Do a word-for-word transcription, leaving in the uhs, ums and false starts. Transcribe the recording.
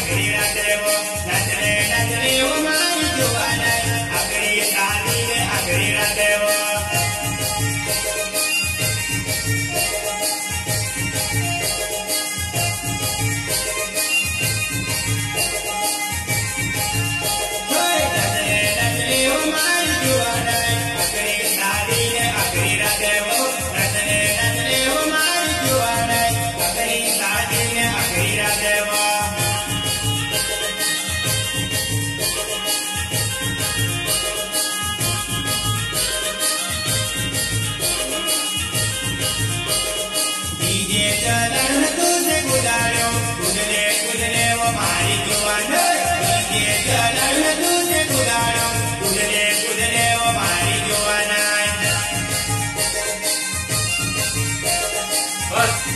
अगड़ी रात्रे वो नचने नचने वो मारी जुआना अगड़ी शादी में अगड़ी रात्रे वो चरण तुझे गुजारो कुदले कुदले वो मारी जुआना ये चरण तुझे गुजारो कुदले कुदले वो मारी जुआना बस